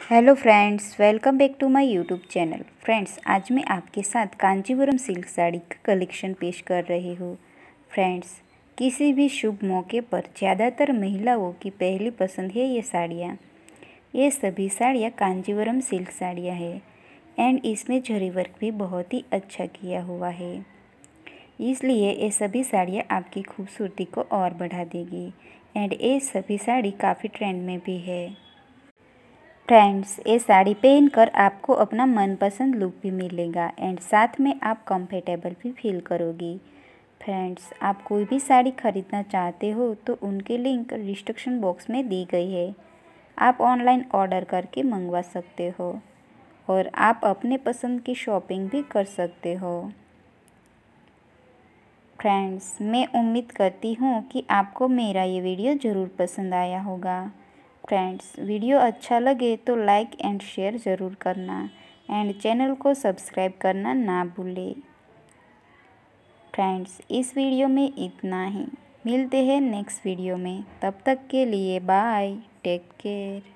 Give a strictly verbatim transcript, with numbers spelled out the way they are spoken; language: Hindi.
Hello friends, welcome back to my YouTube channel. Friends, आज मैं आपके साथ कांजीवरम सिल्क साड़ी का कलेक्शन पेश कर रही हूँ। फ्रेंड्स, किसी भी शुभ मौके पर ज़्यादातर महिलाओं की पहली पसंद है ये साड़ियाँ। ये सभी साड़ियाँ कांजीवरम सिल्क साड़ियाँ हैं एंड इसमें जरी वर्क भी बहुत ही अच्छा किया हुआ है, इसलिए ये सभी साड़ियाँ आपकी खूबसूरती को और बढ़ा देगी। एंड ये सभी साड़ी काफ़ी ट्रेंड में भी है। फ्रेंड्स, ये साड़ी पहनकर आपको अपना मनपसंद लुक भी मिलेगा एंड साथ में आप कंफर्टेबल भी फील करोगी। फ्रेंड्स, आप कोई भी साड़ी खरीदना चाहते हो तो उनके लिंक डिस्क्रिप्शन बॉक्स में दी गई है। आप ऑनलाइन ऑर्डर करके मंगवा सकते हो और आप अपने पसंद की शॉपिंग भी कर सकते हो। फ्रेंड्स, मैं उम्मीद करती हूँ कि आपको मेरा ये वीडियो ज़रूर पसंद आया होगा। फ्रेंड्स, वीडियो अच्छा लगे तो लाइक एंड शेयर ज़रूर करना एंड चैनल को सब्सक्राइब करना ना भूलें। फ्रेंड्स, इस वीडियो में इतना ही। मिलते हैं नेक्स्ट वीडियो में। तब तक के लिए बाय, टेक केयर।